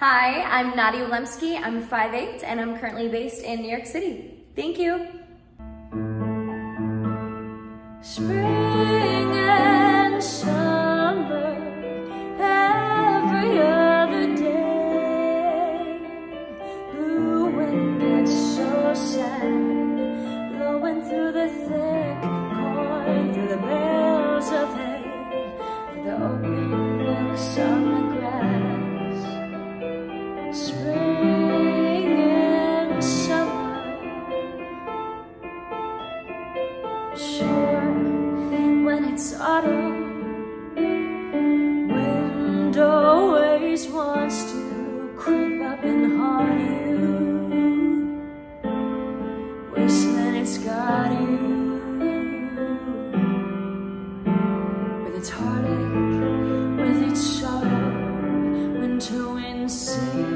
Hi, I'm Nadia Wilemski. I'm 5'8", and I'm currently based in New York City. Thank you. Spring and summer, every other day. Blue wind that's so sad, blowing through the thick corn, through the bales of hay, through the open books on the grass. Spring and summer, sure, when it's autumn, wind always wants to creep up and haunt you. Wasteland, it's got you, with its heartache, with its sorrow. Winter wind sings.